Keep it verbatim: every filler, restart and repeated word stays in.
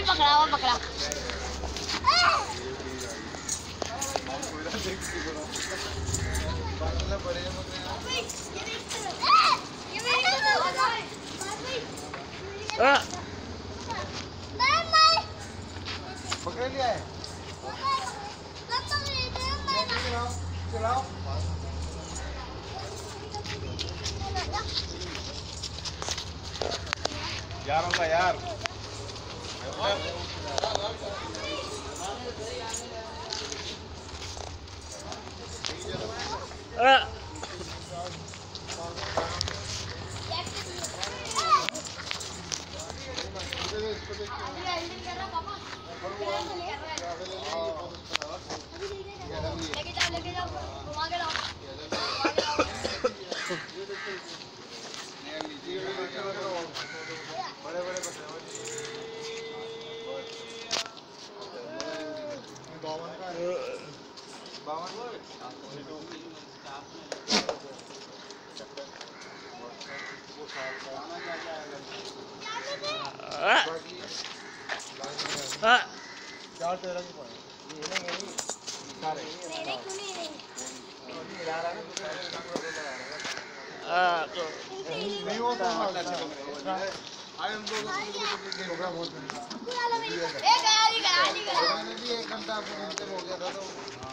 पकड़ा हुआ पकड़ा। पकड़ लिया है। चलाओ यार होगा यार। लेके जाओ लेके जाओ घुमा के लाओ। बड़े बड़े बावन का बावन चार तेरह की पड़े ये नहीं सारे नहीं क्यों नहीं नहीं वो तो आए हम लोग प्रोग्राम बहुत एक गया ही गया ही गया एक घंटा हो गया था तो